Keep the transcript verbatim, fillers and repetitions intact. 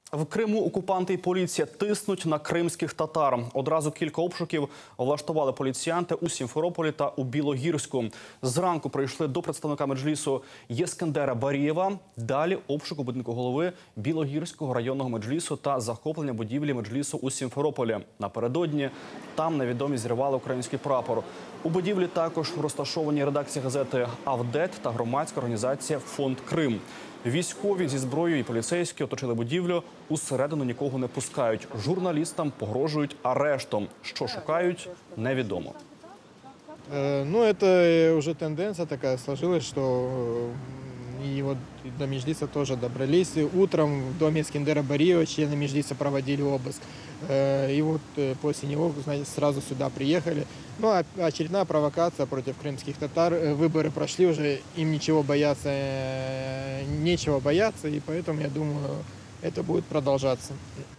В Криму окупанти і поліція тиснуть на кримських татар. Одразу кілька обшуків влаштували поліціянти у Сімферополі та у Білогірську. Зранку прийшли до представника меджлісу Єскендера Барієва. Далі обшук у будинку голови Білогірського районного меджлісу та захоплення будівлі меджлісу у Сімферополі. Напередодні там невідомі зірвали український прапор. У будівлі також розташовані редакції газети «Авдет» та громадська організація «Фонд Крим». Військові зі зброєю і поліцейські оточили будівлю. Усередину нікого не пускають. Журналістам погрожують арештом. Що шукають, невідомо. Ну, это уже тенденция такая сложилась, что и вот до Меджлиса тоже добрались. Утром в доме Ескендера Бариева члены Меджлиса проводили обыск. И вот после него, знаете, сразу сюда приехали. Ну, а очередная провокация против крымских татар. Выборы прошли уже, им ничего бояться, нечего бояться, и поэтому, я думаю, это будет продолжаться.